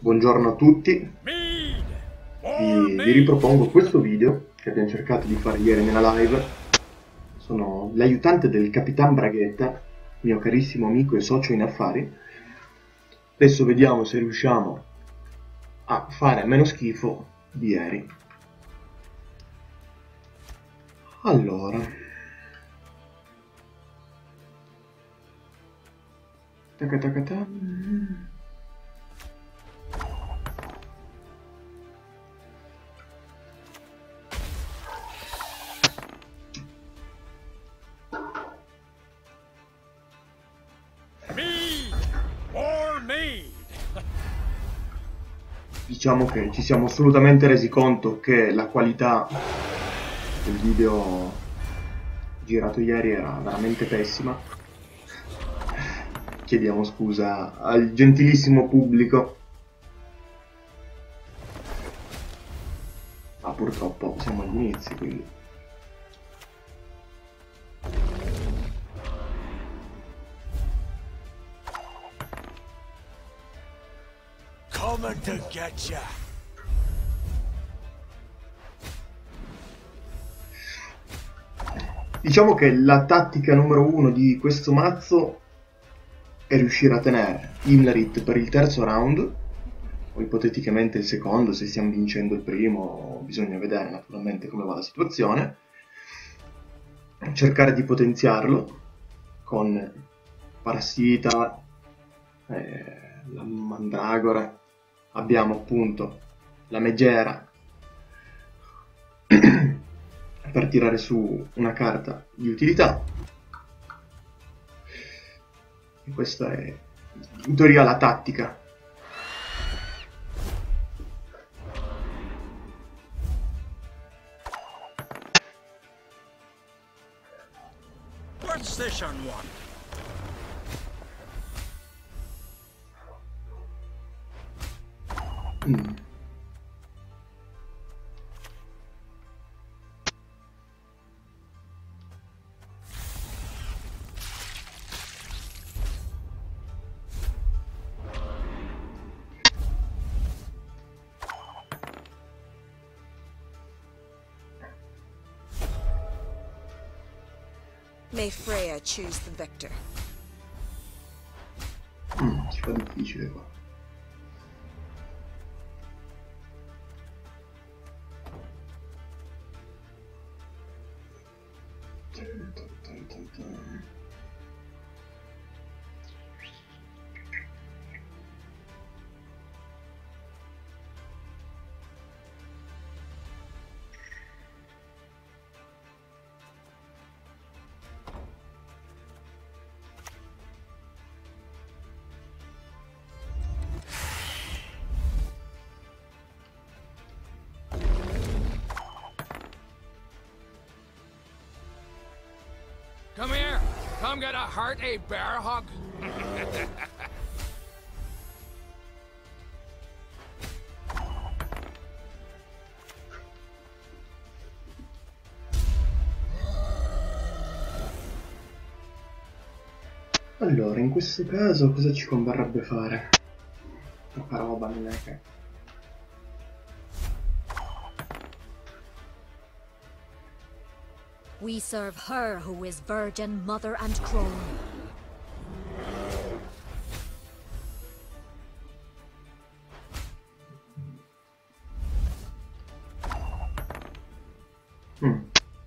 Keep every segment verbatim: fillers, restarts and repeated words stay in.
Buongiorno a tutti, vi, vi ripropongo questo video che abbiamo cercato di fare ieri nella live. Sono l'aiutante del Capitan Braghetta, mio carissimo amico e socio in affari. Adesso vediamo se riusciamo a fare meno schifo di ieri. Allora, taca taca ta. Diciamo che ci siamo assolutamente resi conto che la qualità del video girato ieri era veramente pessima. Chiediamo scusa al gentilissimo pubblico, ma purtroppo siamo agli inizi, quindi Coming to get ya. diciamo che la tattica numero uno di questo mazzo è riuscire a tenere Imlerit per il terzo round, o ipoteticamente il secondo se stiamo vincendo il primo, bisogna vedere naturalmente come va la situazione. Cercare di potenziarlo con Parassita, eh, la Mandragora, abbiamo appunto la Megera per tirare su una carta di utilità. E questa è in teoria la tattica. What's this on one? Mm. May Freya choose the victor. Mm, si fa difficile qua. Come here. Come get a heart, a bear hug. Allora, in questo caso cosa ci converrebbe fare? Poca roba, non è che... We serve her who is virgin, mother, and crone. Mm.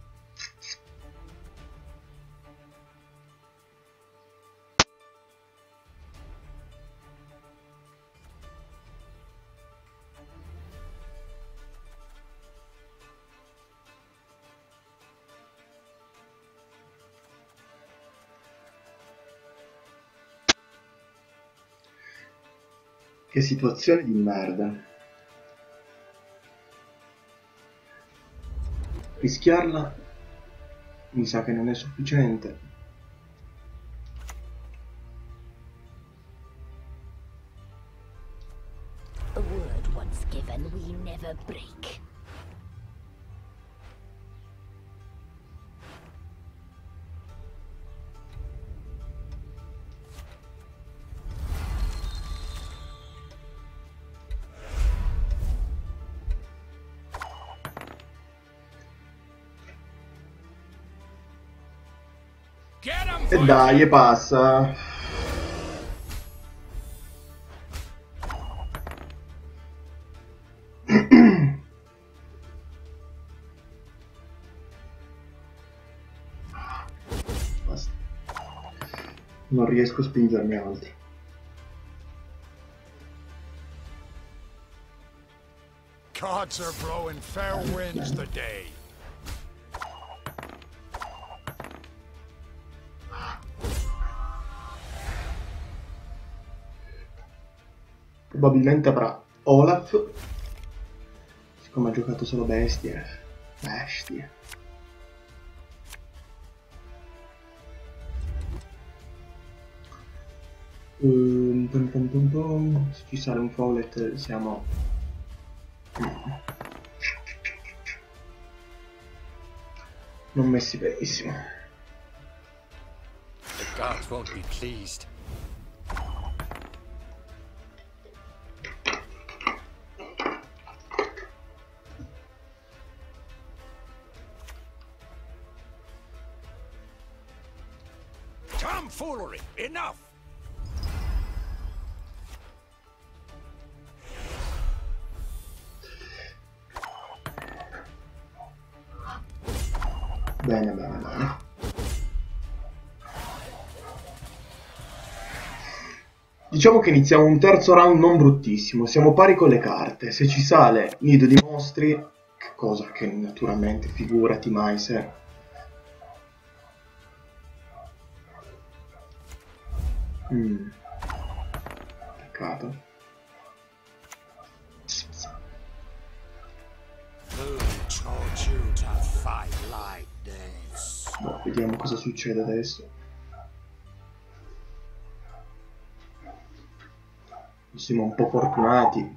Che situazione di merda. Rischiarla mi sa che non è sufficiente. A word once given, we never break. Get him, E dai, e passa. Basta. Non riesco a spingermi altro. Gods are blowing fair winds today. Probabilmente avrà Olaf, siccome ha giocato solo bestie. Bestie. Um, pum pum pum pum. Se ci sale un Fowlet siamo... non messi benissimo. The gods won't be pleased. Tomfoolery! Enough! Bene, bene, bene. Diciamo che iniziamo un terzo round non bruttissimo, siamo pari con le carte. Se ci sale nido di mostri, che cosa che naturalmente figurati mai se... Mm. Peccato. Boh, vediamo cosa succede adesso. Siamo un po' fortunati.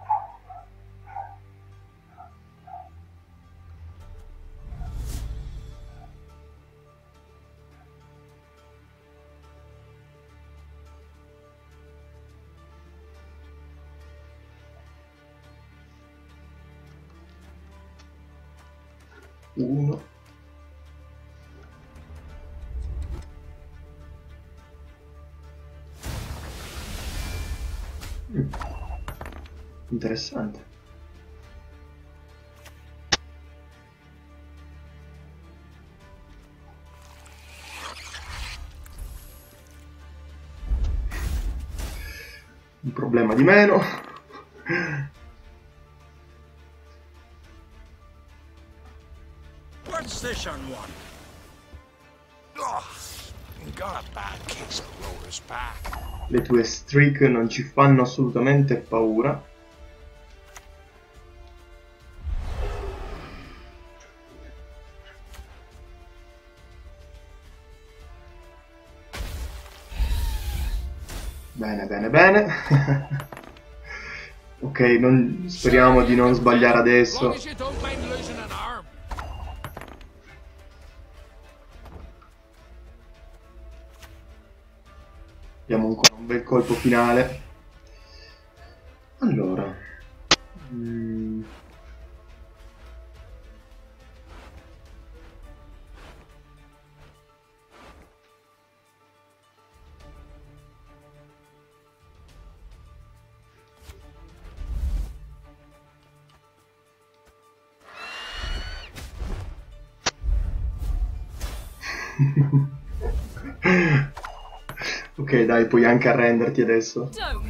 Uno. Mm. Interessante. Un problema di meno. What's this on one? Oh, got a bad case of rollers back. Le tue streak non ci fanno assolutamente paura. Bene, bene, bene. Ok, non, speriamo di non sbagliare adesso. Abbiamo ancora un bel colpo finale. Allora. Mm. Ok, dai, puoi anche arrenderti adesso.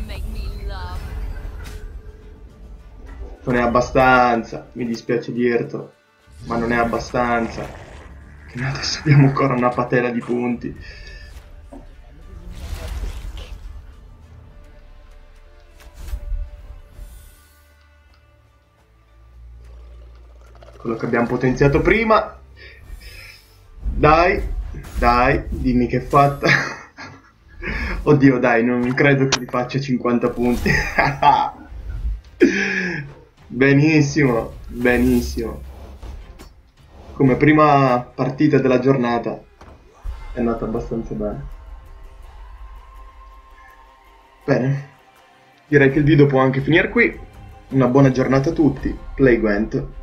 Non è abbastanza, mi dispiace dirtelo, ma non è abbastanza. Che noi adesso abbiamo ancora una patela di punti. Quello che abbiamo potenziato prima. Dai, dai, dimmi che è fatta. Oddio, dai, non credo che li faccia cinquanta punti. Benissimo, benissimo. Come prima partita della giornata è andata abbastanza bene. Bene, direi che il video può anche finire qui. Una buona giornata a tutti. Play Gwent.